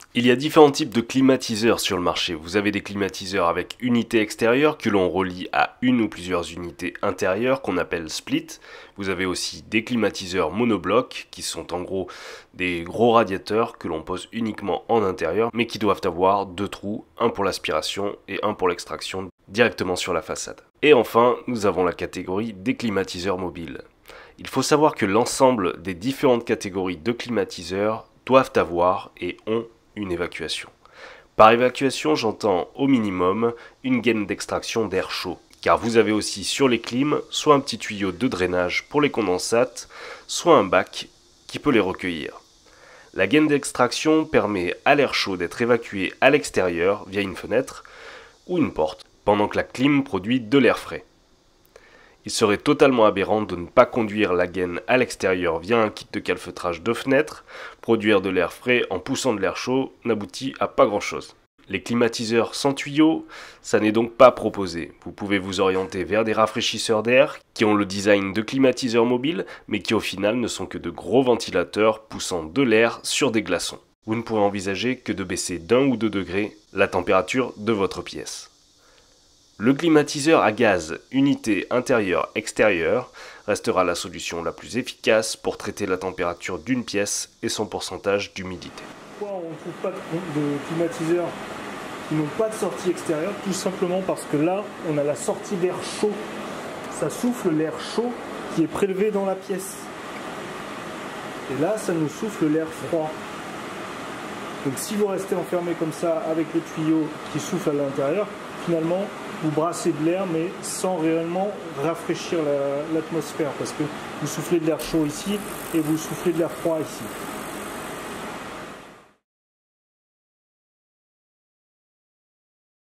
Il y a différents types de climatiseurs sur le marché. Vous avez des climatiseurs avec unité extérieure que l'on relie à une ou plusieurs unités intérieures qu'on appelle split. Vous avez aussi des climatiseurs monoblocs qui sont en gros des gros radiateurs que l'on pose uniquement en intérieur mais qui doivent avoir deux trous, un pour l'aspiration et un pour l'extraction directement sur la façade. Et enfin, nous avons la catégorie des climatiseurs mobiles. Il faut savoir que l'ensemble des différentes catégories de climatiseurs doivent avoir et ont une évacuation. Par évacuation, j'entends au minimum une gaine d'extraction d'air chaud, car vous avez aussi sur les clims soit un petit tuyau de drainage pour les condensates, soit un bac qui peut les recueillir. La gaine d'extraction permet à l'air chaud d'être évacué à l'extérieur via une fenêtre ou une porte, pendant que la clim produit de l'air frais. Il serait totalement aberrant de ne pas conduire la gaine à l'extérieur via un kit de calfeutrage de fenêtre. Produire de l'air frais en poussant de l'air chaud n'aboutit à pas grand chose. Les climatiseurs sans tuyau, ça n'est donc pas proposé. Vous pouvez vous orienter vers des rafraîchisseurs d'air qui ont le design de climatiseurs mobiles, mais qui au final ne sont que de gros ventilateurs poussant de l'air sur des glaçons. Vous ne pourrez envisager que de baisser d'1 ou 2 degrés la température de votre pièce. Le climatiseur à gaz, unité intérieure-extérieure, restera la solution la plus efficace pour traiter la température d'une pièce et son pourcentage d'humidité. Pourquoi on ne trouve pas de climatiseurs qui n'ont pas de sortie extérieure? Tout simplement parce que là, on a la sortie d'air chaud. Ça souffle l'air chaud qui est prélevé dans la pièce. Et là, ça nous souffle l'air froid. Donc si vous restez enfermé comme ça avec les tuyaux qui soufflent à l'intérieur, finalement, vous brassez de l'air mais sans réellement rafraîchir l'atmosphère parce que vous soufflez de l'air chaud ici et vous soufflez de l'air froid ici.